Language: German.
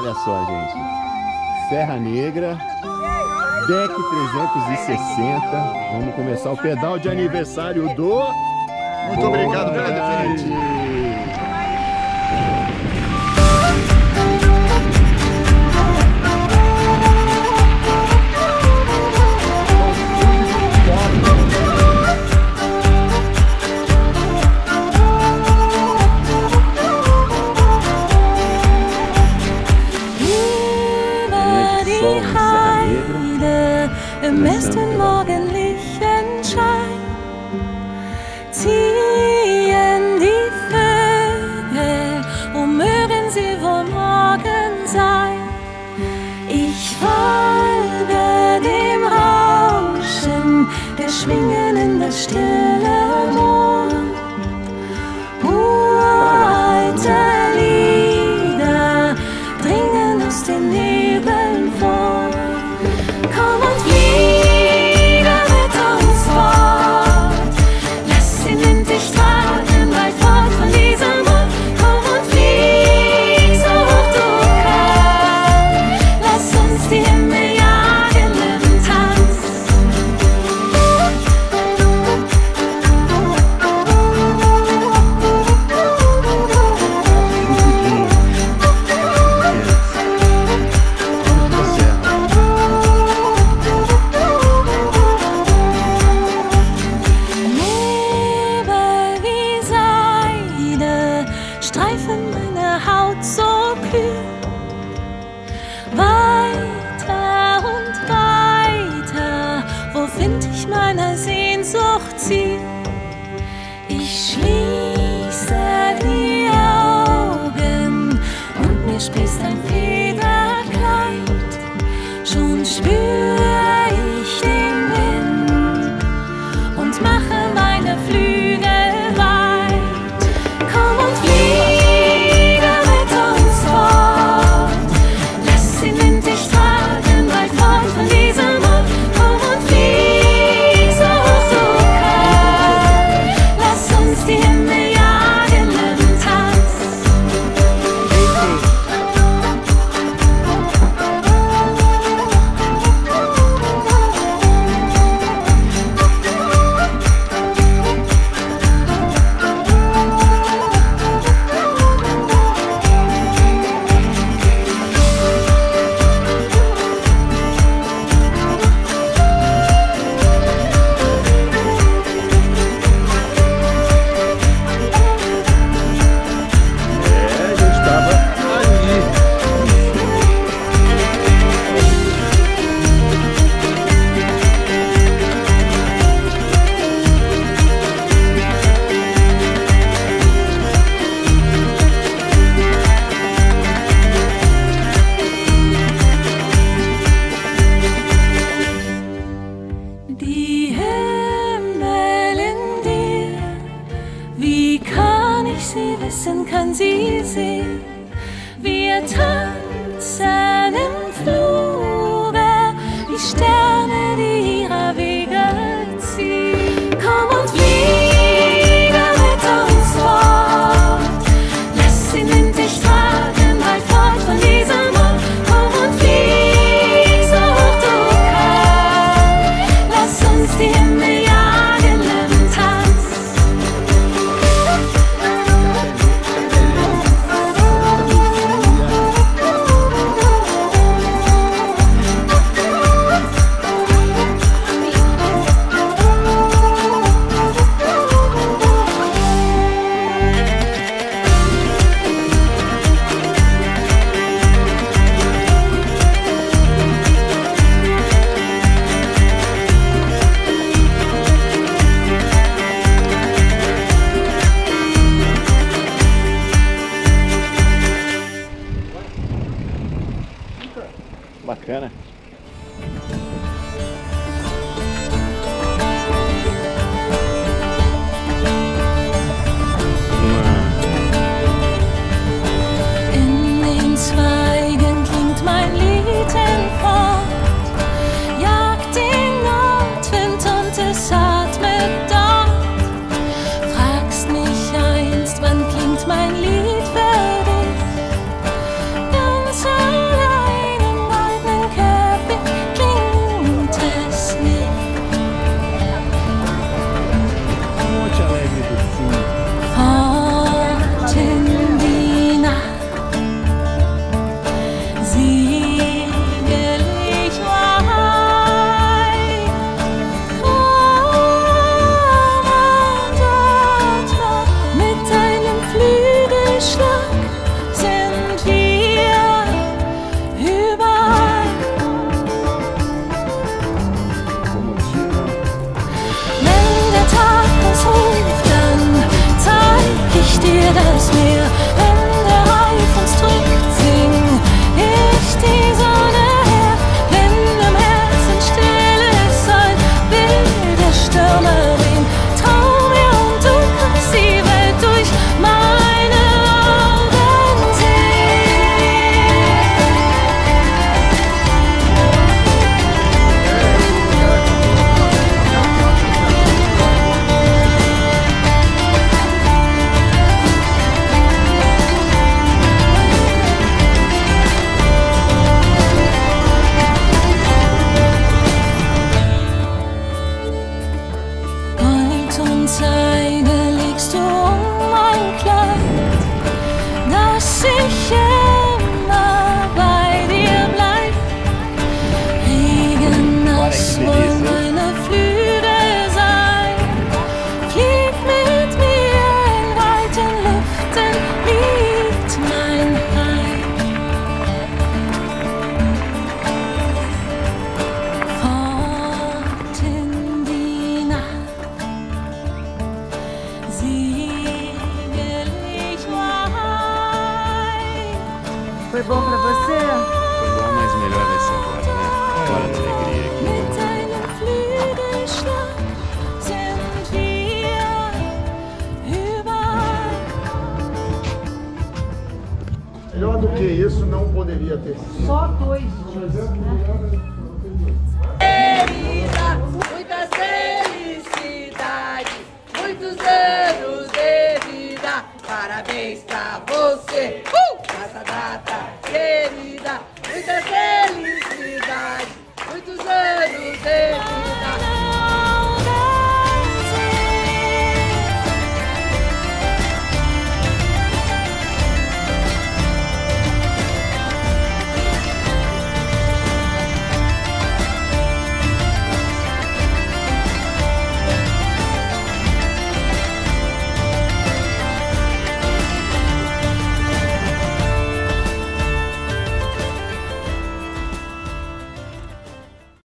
Olha só, gente. Serra Negra, Deck 360. Vamos começar o pedal de aniversário do... Muito obrigado pela definitiva. Im besten morgendlichen Schein ziehen die Vögel, wo mögen sie wohl morgen sein? Ich folge dem Rauschen der Schwingen in das stille Moor. Uralte Lieder dringen aus den Nebeln vor. Komm und fliege mit uns fort, lass den Wind dich tragen, weit fort von diesem Ort. Komm und flieg so hoch du kannst, lass uns die Himmel jagen im Tanz. Streifen meine Haut so kühl. Weiter und weiter, wo find ich meiner Sehnsucht Ziel? Ich schließe die Augen und mir sprießt ein Federkleid. Schon spür ich den Wind und mache meine Flügel weit. Komm und fliege mit uns fort, lass den Wind dich tragen, weit fort von diesem Ort. Komm und flieg so hoch du kannst, lass uns die Himmel jagen im Tanz. Já estava ali. Die Himmel in dir, wie kann ich sie wissen, kann sie sehen? Wir tanzen im Fluge, wie Sterne, die ihrer Wege ziehen. Komm und fliege mit uns fort, lass den Wind dich tragen, weit fort von diesem Ort. Komm und flieg so hoch du kannst, lass uns die Himmel jagen im Tanz. Bacana. In den Zweigen klingt mein Lied fort, jagt den Nordwind und es atmet dort. Fragst mich einst, wann klingt mein Lied für dich? Ganz das Meer, wenn der Reif uns drückt, sing ich die Sonne her. Wenn im Herzen still ist, ein wilder Stürme wehen, trau mir und du kannst die Welt durch meine Augen sehen. Gold und Seide legst du um mein Kleid, dass ich immer bei dir bleib. Regennass wollen meine Flügel sein. Flieg mit mir in weiten Lüften, liegt mein Heim. Fort in die Nacht siegel ich weit. Foi bom pra você? Foi bom, mas melhor vai ser agora, né? Hora da alegria aqui. Mit deinem Flügelschlag sind wir überall. Melhor do que isso não poderia ter sido. Só 2 dias, né?